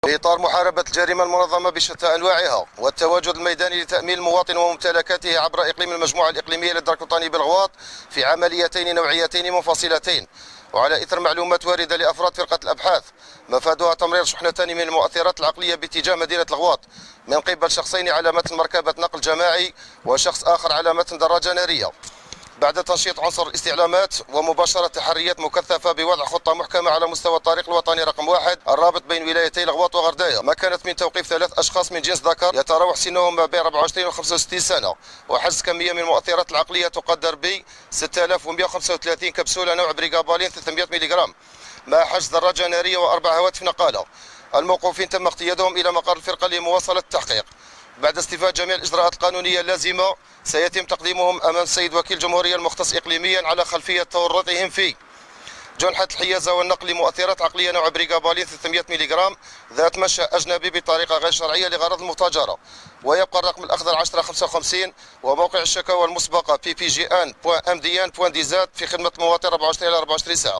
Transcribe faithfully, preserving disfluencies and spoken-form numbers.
في إطار محاربة الجريمة المنظمة بشتى أنواعها والتواجد الميداني لتأمين المواطن وممتلكاته عبر إقليم المجموعة الإقليمية للدرك الوطني بالغواط في عمليتين نوعيتين منفصلتين، وعلى إثر معلومات واردة لأفراد فرقة الأبحاث مفادها تمرير شحنتان من المؤثرات العقلية باتجاه مدينة الغواط من قبل شخصين على متن مركبة نقل جماعي وشخص آخر على متن دراجة نارية. بعد تنشيط عنصر الاستعلامات ومباشرة تحريات مكثفة بوضع خطة محكمة على مستوى الطريق الوطني رقم واحد الرابط بين ولايتي الغواط وغرداية، مكنت من توقيف ثلاث أشخاص من جنس ذكر يتراوح سنهم ما بين أربعة وعشرين و خمسة وستين سنة، وحجز كمية من المؤثرات العقلية تقدر ب ستة آلاف ومئة وخمسة وثلاثين كبسولة نوع بريغابالين ثلاثمئة ملغ، مع حجز دراجة نارية وأربع هواتف نقالة. الموقوفين تم اقتيادهم إلى مقر الفرقة لمواصلة التحقيق. بعد استيفاء جميع الإجراءات القانونية اللازمة سيتم تقديمهم أمام السيد وكيل الجمهورية المختص إقليميا على خلفية تورطهم في جنحة الحيازة والنقل لمؤثرات عقلية نوع بريغابالين ثلاثمئة ملغ ذات مشى أجنبي بطريقة غير شرعية لغرض المتاجرة. ويبقى الرقم الأخضر عشرة خمسة وخمسين وموقع الشكاوى المسبقة بي بي جي ان بوان ام دي ان بوان دي زاد في خدمة المواطن أربعة وعشرين إلى أربعة وعشرين ساعة.